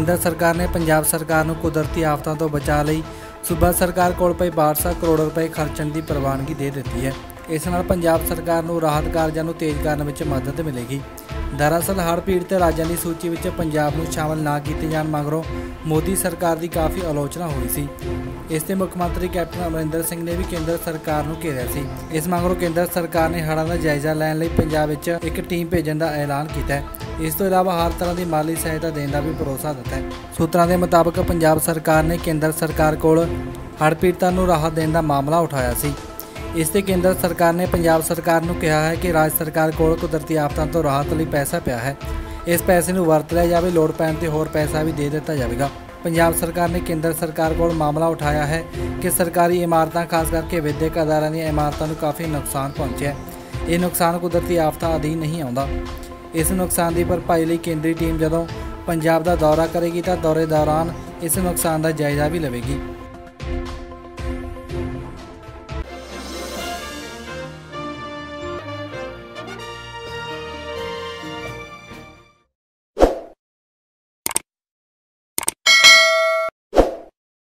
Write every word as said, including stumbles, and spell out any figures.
केंद्र सरकार ने पंजाब सरकार नूं कुदरती आफतां तो बचाव लई सूबा सरकार कोल पई बासठ सौ करोड़ रुपए खर्चण की प्रवानगी दे दी है। इस नाल पंजाब सरकार नूं राहत कारजां नूं तेज करन विच मदद मिलेगी। दरअसल हड़ पीड़ित राज्यां दी सूची विच पंजाब नूं शामिल ना कीते जाण मगरों मोदी सरकार की काफ़ी आलोचना हुई सी। इस ते मुख मंत्री कैप्टन अमरिंदर सिंह ने भी केंद्र सरकार नूं घेरिया सी। इस मगरों केंद्र सरकार ने हड़ां दा जायजा लैण लई पंजाब विच एक टीम भेजण दा ऐलान कीता है। इस तो इलावा हर तरह की माली सहायता देने का भी भरोसा दिता है। सूत्रां के मुताबिक पंजाब सरकार ने केंद्र सरकार कोल हड़ पीड़ितां नूं राहत देने का मामला उठाया सी। इस ते केंद्र सरकार ने पंजाब सरकार नूं कहा है कि राज्य सरकार कोल कुदरती आफतां तो राहत लई पैसा पिया है, इस पैसे नूं वरत लिया जावे, लोड़ पैण ते होर पैसा भी दे दिता जाएगा। पंजाब सरकार ने केंद्र सरकार कोल मामला उठाया है कि सरकारी इमारतां खास करके विद्यक अदारियां दी इमारतां नूं काफ़ी नुकसान पहुंचा है। ये नुकसान कुदरती आफतां अधीन नहीं आउंदा। इस नुकसान की भरपाई लई केंद्रीय टीम जदों पंजाब का दौरा करेगी तो दौरे दौरान इस नुकसान का जायजा भी लवेगी।